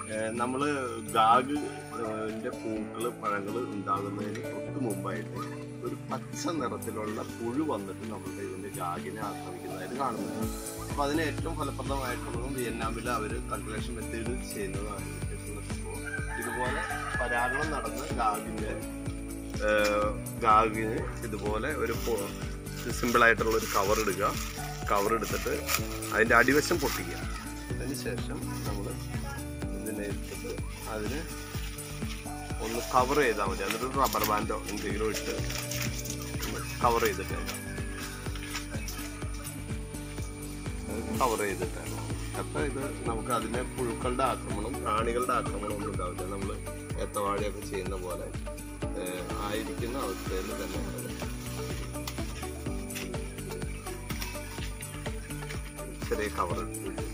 നമ്മൾ ഗാഗിന്റെ പൂക്കള് പഴങ്ങൾ ഉണ്ടാകുന്നതിന് തൊട്ട് മുമ്പായിട്ട് ഒരു പച്ച നിറത്തിലുള്ള പുഴു വന്നിട്ട് നമ്മളുടെ ഇതിന്റെ ഗാഗിനെ ആക്രമിക്കുന്നതായിട്ട് കാണുന്നുണ്ട്. അപ്പൊ അതിന് ഏറ്റവും ഫലപ്രദമായിട്ടുള്ളതും വിയറ്റ്നാമിൽ അവർ കൾട്ടിവേഷൻ മെത്തേഡ് ചെയ്യുന്നതാണ്. ഇതുപോലെ പരാഗണം നടന്ന് ഗാഗിന് ഇതുപോലെ ഒരു സിമ്പിളായിട്ടുള്ള ഒരു കവർ എടുക്കുക. കവർ എടുത്തിട്ട് അതിൻ്റെ അടിവശം പൊട്ടിക്കുക. അതിനുശേഷം നമ്മൾ ഇതിനെ എടുത്തിട്ട് അതിന് ഒന്ന് കവർ ചെയ്താൽ മതി. എന്നിട്ട് റബ്ബർ ബാൻഡോ എന്തെങ്കിലും ഇട്ട് കവർ ചെയ്തിട്ടാണ് അപ്പം ഇത് നമുക്ക് അതിനെ പുഴുക്കളുടെ ആക്രമണം പ്രാണികളുടെ ആക്രമണം ഒന്നും ഉണ്ടാവില്ല. നമ്മൾ ഏത്തവാഴയൊക്കെ ചെയ്യുന്ന പോലെ ആയിരിക്കുന്ന അവസ്ഥയിൽ തന്നെ ചെറിയ കവർ